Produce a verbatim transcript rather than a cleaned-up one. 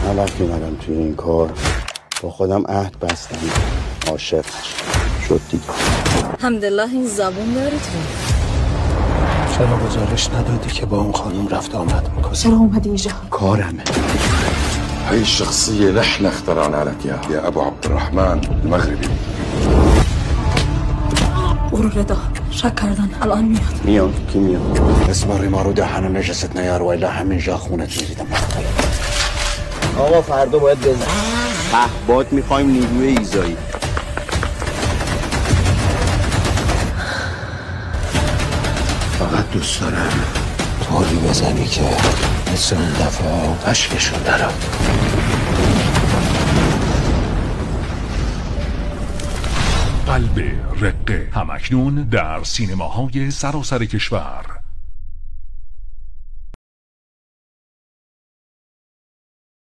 من وقتی اومدم توی این کار با خودم عهد بستم عاشق نشم. شد دیگه. الحمدلله این زبون داری تو. چرا گزارش ندادی که با اون خانم رفت آمد میکنه؟ چرا اومدی اینجا؟ کارمه. هاي الشخصية نحن اخترعنا لك اياها يا ابو عبد الرحمن المغربي. برو رضا شک کردن الان میاد. میاد کی میاد؟ اسماری ما رو دهن نجست نیار و الا همینجا خونت میریدم. آقا فردا باید بزن. پهباد میخوایم نیروی ایزایی. فقط دوست دارم طوری بزنی که مثل اون دفعه اشکشون درم. قلب رقه همکنون در سینماهای سراسر کشور.